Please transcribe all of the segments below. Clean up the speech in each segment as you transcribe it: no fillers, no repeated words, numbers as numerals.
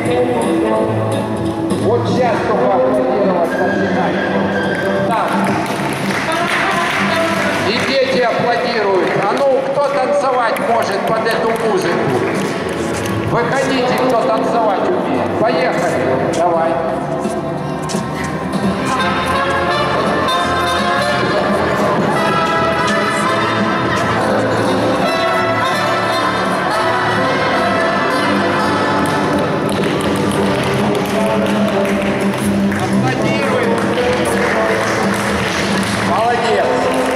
Вот сейчас только аплодировать начинайте. Так. И дети аплодируют. А ну, кто танцевать может под эту музыку? Выходите, кто танцевать умеет. Поехали. Давай. Аплодируем. Молодец.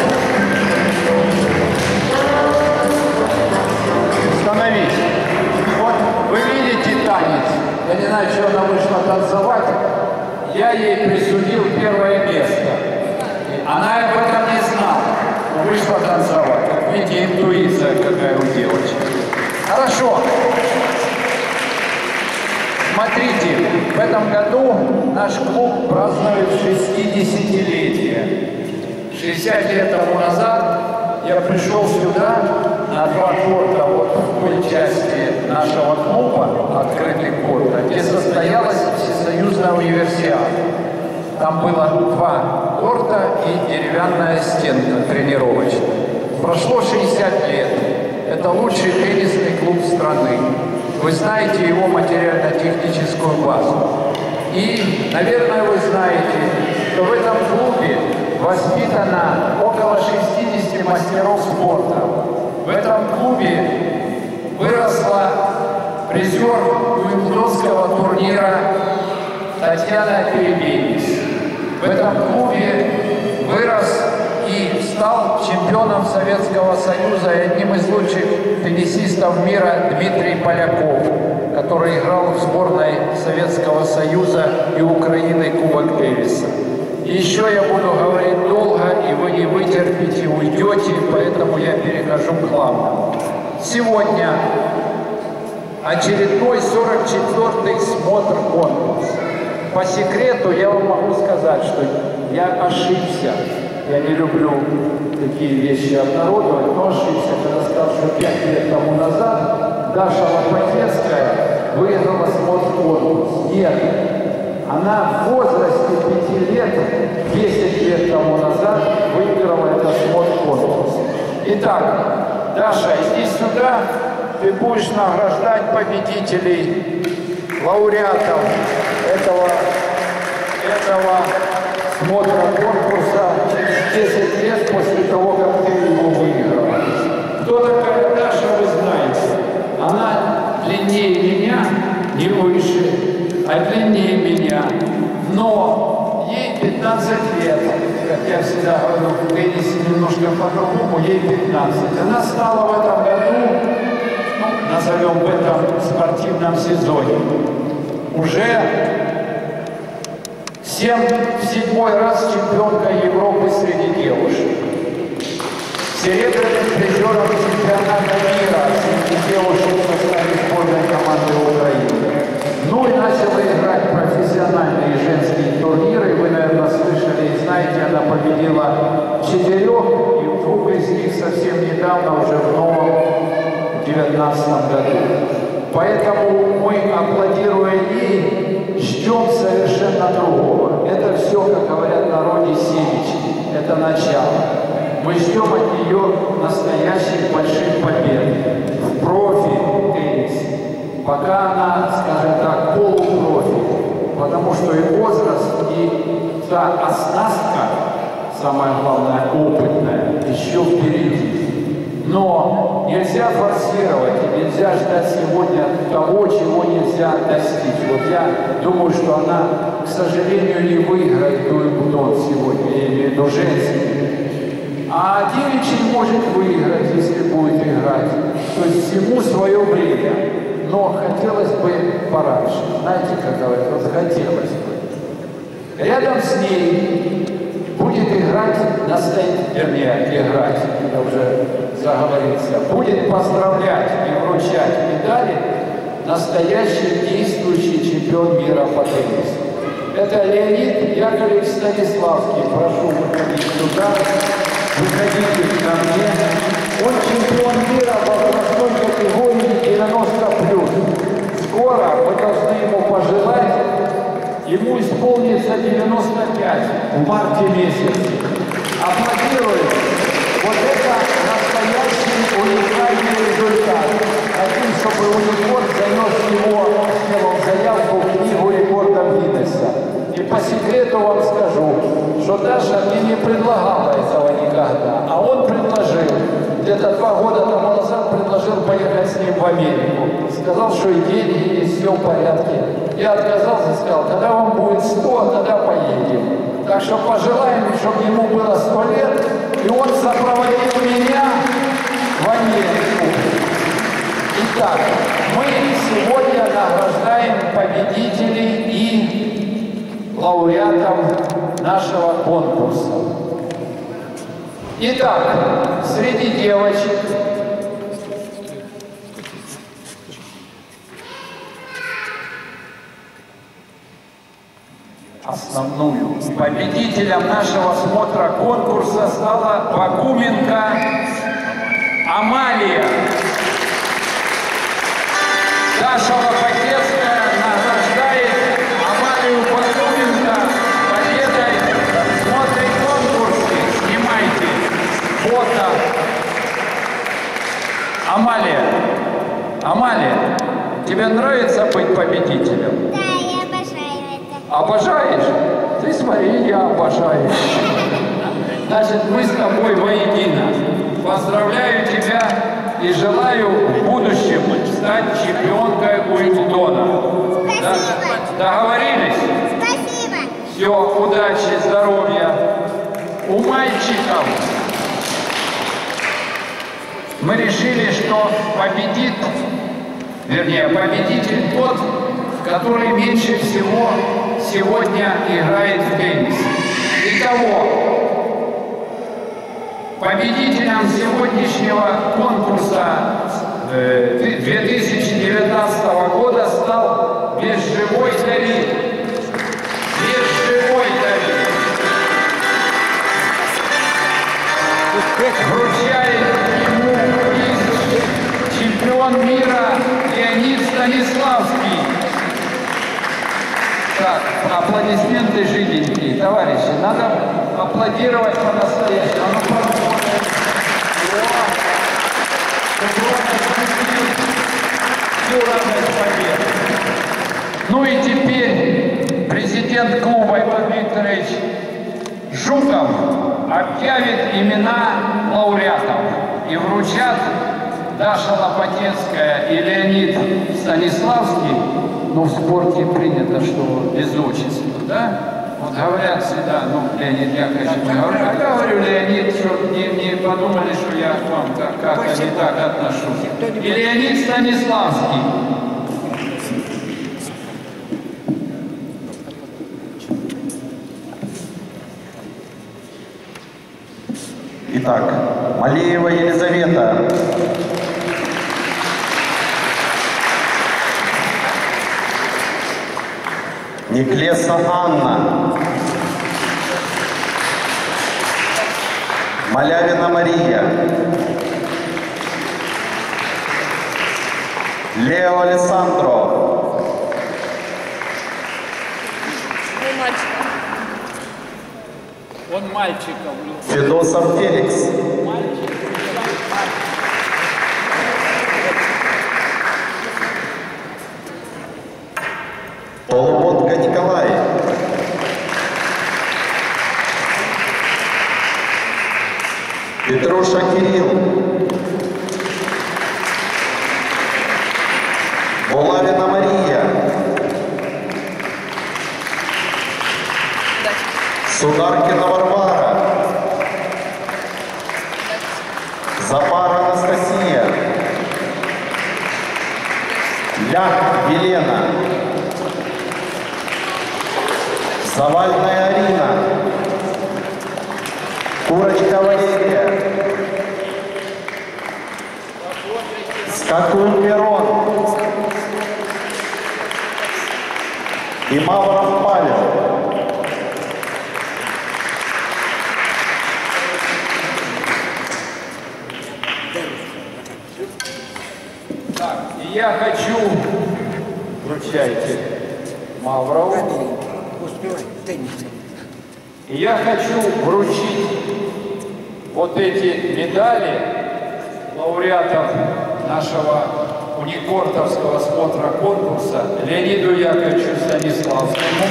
Становись. Вот вы видите танец. Я не знаю, что она вышла танцевать. Я ей присудил первое место. Она об этом не знала. Но вышла танцевать. Как видите, интуиция какая у девочки. Хорошо. Смотрите, в этом году наш клуб празднует 60-летие. 60 лет тому назад я пришел сюда, на два корта, вот в той части нашего клуба, открытый корт, где состоялась всесоюзная универсиада. Там было два корта и деревянная стенка тренировочная. Прошло 60 лет. Это лучший теннисный клуб страны. Вы знаете его материально-техническую базу. И, наверное, вы знаете, что в этом клубе воспитано около 60 мастеров спорта. В этом клубе выросла призер Уимблдонского турнира Татьяна Перебенис. В этом клубе вырос и стал чемпионом Советского Союза и одним из лучших теннисистов мира Дмитрий Поляков, который играл в сборной Советского Союза и Украины Кубок Дэвиса. И еще я буду говорить долго, и вы не вытерпите, уйдете, поэтому я перехожу к главному. Сегодня очередной 44-й смотр-конкурс. По секрету я вам могу сказать, что я ошибся. Я не люблю такие вещи обнародовать, но ошибся, когда сказал, что 5 лет тому назад Даша Лопатецкая выиграла смотр-конкурс. Нет, она в возрасте 5 лет, 10 лет тому назад выиграла этот смотр-конкурс. Итак, Даша, иди сюда, ты будешь награждать победителей, лауреатов этого смотра конкурса 10 лет после того, как ты его выиграла. Кто такая Даша, вы знаете. Она длиннее меня, не выше, а длиннее меня. Но ей 15 лет. Как я всегда говорю, в теннисе немножко по-другому, ей 15. Она стала в этом году, назовем в этом спортивном сезоне, уже в 7-й раз чемпионка Европы среди девушек. Серебряным призером чемпионата мира среди девушек в составе сборной команды Украины. Ну и начала играть профессиональные женские турниры. Вы, наверное, слышали и знаете, она победила 4, и 2 из них совсем недавно, уже в новом 2019 году. Поэтому мы, аплодируя ей, ждем совершенно другого. Это все, как говорят в народе, семечки. Это начало. Мы ждем от нее настоящих больших побед в профи-теннисе. Пока она, скажем так, полупрофи. Потому что и возраст, и та оснастка, самое главное, опытная, еще впереди. Но нельзя форсировать, и нельзя ждать сегодня того, чего нельзя достичь. Вот я думаю, что она, к сожалению, не выиграет Уимблдон сегодня, я имею в виду женский. А девичий может выиграть, если будет играть. То есть всему свое время. Но хотелось бы пораньше. Знаете, как говорят, вот хотелось бы. Рядом с ней будет играть, это уже заговорится, будет поздравлять и вручать медали настоящий действующий чемпион мира по теннису. Это Леонид Яковлевич Станиславский. Прошу выходить сюда. Выходите ко мне. Он чемпион мира по возрастной категории 90+. скоро мы должны ему пожелать, ему исполнится 95 в марте месяце. Аплодируем. Вот это настоящий уникальный результат. Хотим, чтобы Уникорд занес его, сделал заявку в книгу рекордов Гиннесса. И по секрету вам скажу, что Даша мне не предлагала этого никогда, а он предложил. Где-то 2 года тому назад предложил поехать с ним в Америку. Сказал, что и деньги есть, все в порядке. Я отказался, сказал, когда вам будет 100, тогда поедем. Так что пожелаем, чтобы ему было 100 лет, и он сопроводил меня в Америку. Итак, мы сегодня награждаем победителей и лауреатов нашего конкурса. Итак, среди девочек основную победителем нашего смотра конкурса стала Бакуменко Амалия. Даша Лопатецкая награждает Амалию Бакуменко победой в смотре конкурсе. Снимайте фото. Амалия, Амалия, тебе нравится быть победителем? Да, я обожаю это. Обожаешь? Ты смотри, я обожаю. Значит, мы с тобой воедино. Поздравляю тебя и желаю в будущем стать чемпионкой Уимблдона. Спасибо. Договорились? Спасибо. Все, удачи, здоровья. У мальчиков мы решили, что победит, вернее, победитель тот, который меньше всего сегодня играет в теннис. Итого, победителем сегодняшнего конкурса 2019 года стал Безживой Давид. Безживой Давид. Вручает ему приз чемпион мира Леонид Станиславский. Так, аплодисменты жиденькие. Товарищи, надо аплодировать по-настоящему. А ну, посмотрим. Всю радость победы. Ну и теперь президент клуба Иван Викторович Жуков объявит имена лауреатов и вручат Даша Лопатецкая и Леонид Станиславский. Ну, в спорте принято, что без отчества, да? Вот говорят всегда, ну, Леонид Яковлевич, я говорю, Леонид, что не подумали, что я к вам как-то не так отношусь. И Леонид Станиславский. Итак, Малеева Елизавета. Неклеса Анна. Малявина Мария. Лео Алессандро. Он мальчиком. Федосов Феликс. Полуботка Николай. Петруша Кирилл. Булавина Мария. Сударкина Варвара. Запара Анастасия. Ляг Елена. Завальная Арина. Курочка Валерия. Скакун Мирон. И Мавров Павел. Так, и я хочу Вручайте Маврову. И я хочу вручить вот эти медали лауреатов нашего уникортовского смотра конкурса Леониду Яковлевичу Станиславскому.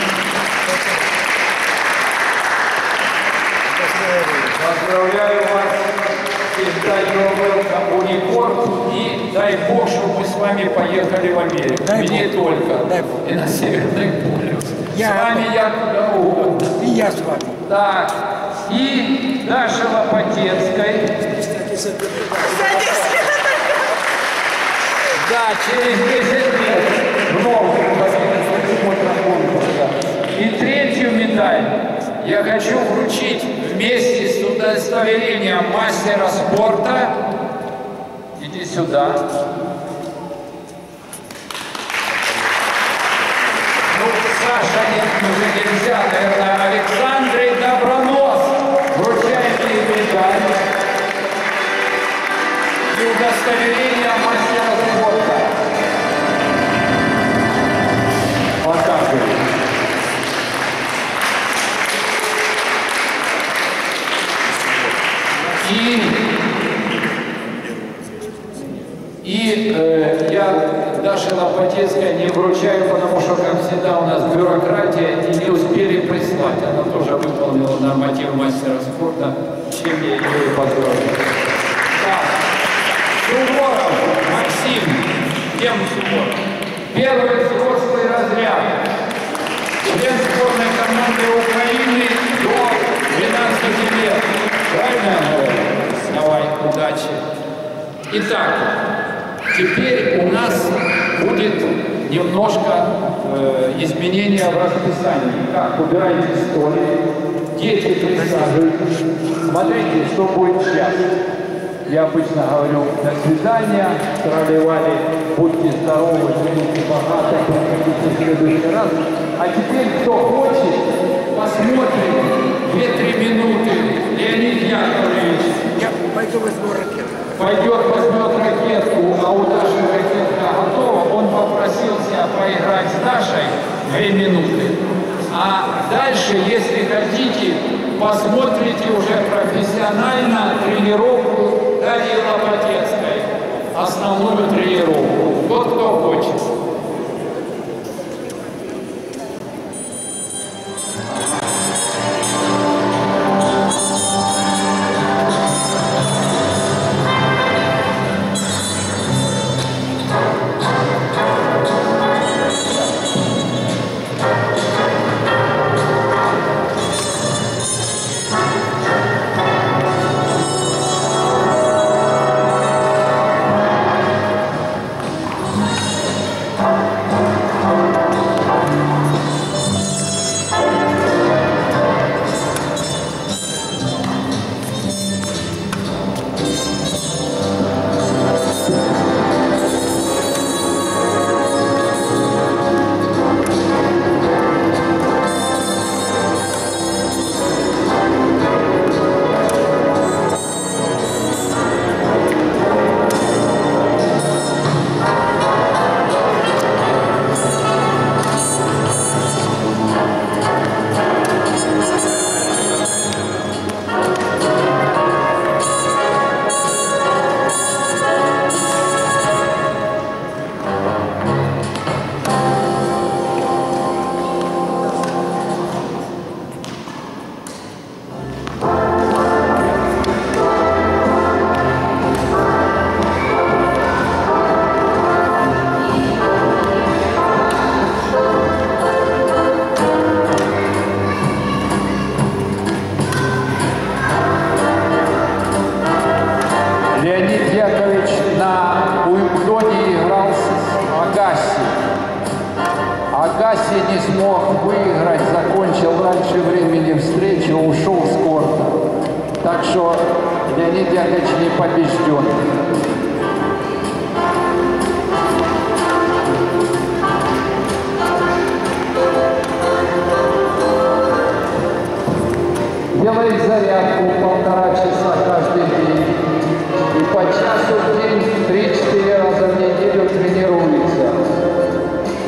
Поздравляю вас с издателем Уникорт, и дай Бог, чтобы мы с вами поехали в Америку. И не только. И на Северный полюс. С вами я куда угодно. И я с вами. Да. И Даше Лопатецкой. Да, через 10 лет. И третью медаль я хочу вручить вместе с удостоверением мастера спорта. Иди сюда. Ну, Саша, уже нельзя, наверное, Александрой Добронос. Вручайте медаль и удостоверение мастера спорта. Показывай. Я Даше Лопатецкой не вручаю, потому что, как всегда, у нас бюрократия, и не успели прислать. Она тоже выполнила норматив мастера спорта, чем я ее и поздравляю. Так, Суворов Максим, кем Суворов? Первый взрослый разряд. Член сборной команды Украины до 12 лет. Правильно я говорю? Давай, удачи. Итак, теперь у нас будет немножко изменения в расписании. Как, убирайте столик, дети присаживайтесь. Смотрите, что будет сейчас. Я обычно говорю «до свидания», тролливали, будьте здоровы, живите богато, приходите в следующий раз. А теперь, кто хочет, посмотрим 2-3 минуты. Леонид Яковлевич. Я пойду возьму ракету. Пойдет, возьмет ракетку, а у Даши ракетка готова. Он попросился поиграть с Дашей 2 минуты. А дальше, если хотите, посмотрите уже профессионально тренировку Дарьи Лопатецкой. Основную тренировку. Тот, кто хочет. Леонид Яковлевич на Уимблдоне играл с Агаси. Агаси не смог выиграть, закончил раньше времени встречу, ушел с корта. Так что Леонид Яковлевич не побежден. Делает зарядку 1,5 часа каждый день. И по часу в день 3-4 раза в неделю тренируется.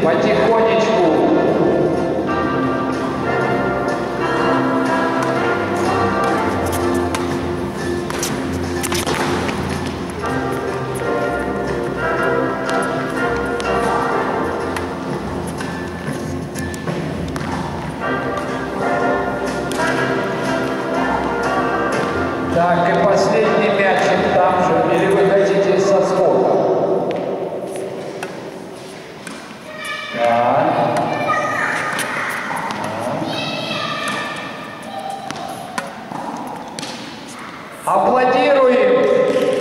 потихонечку. Так, и последний мячик там же, или вы хотите со скоком? Так. Аплодируем!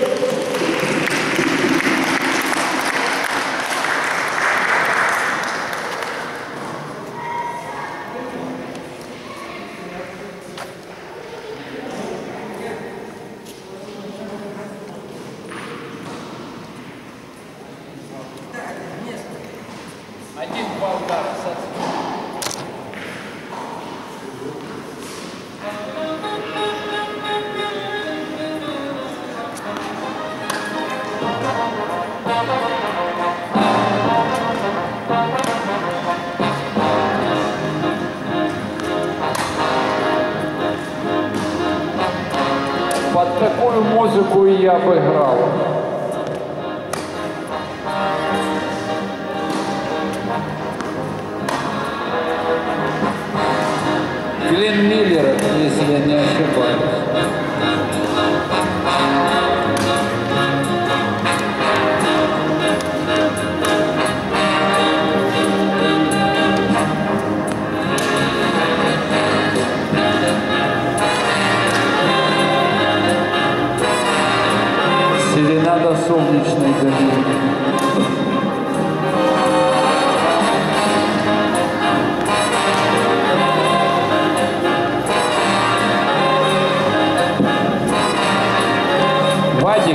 Один балл удара. Под такую музыку и я бы играл. Глен Миллер, если я не ошибаюсь. Серенада солнечной долины. Вадик.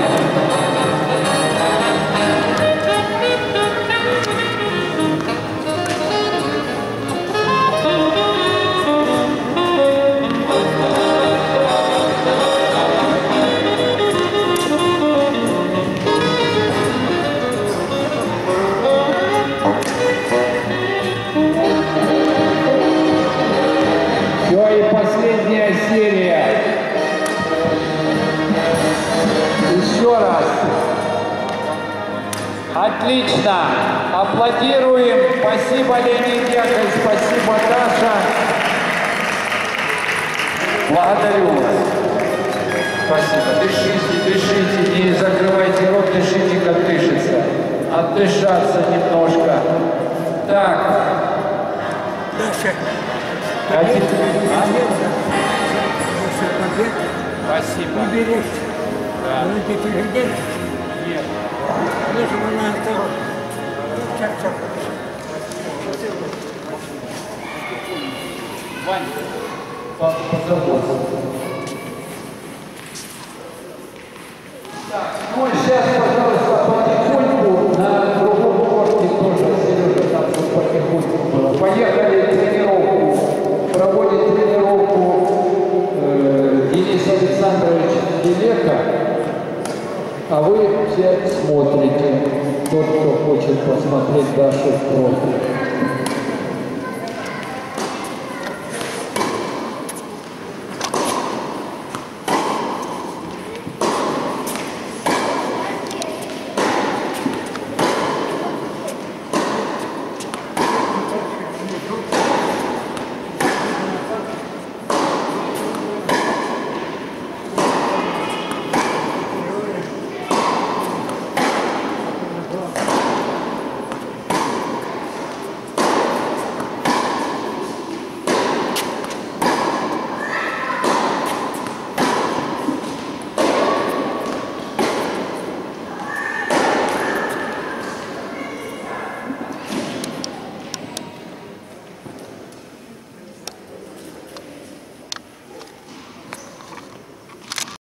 Все, и последняя серия. Еще раз. Отлично. Аплодируем. Спасибо, Леонид Яковлевич. Спасибо, Даша. Благодарю вас. Спасибо. Дышите, дышите. Не закрывайте рот. Дышите, как дышится. Отдышаться немножко. Так. Даша. Хотите? Побед. Спасибо. Не берешь. Да. Ну, ты перейдешь. Нет. Лучше бы на второй. Сейчас. Ваня, позаботься. Так, ну и сейчас, пожалуйста, потихоньку на другом корте тоже, Сережа, там чтобы потихоньку было. Поехали тренировку. Проводит тренировку Денис Александрович Гелека, а вы все смотрите. Тот, кто хочет посмотреть Дашу в профиль.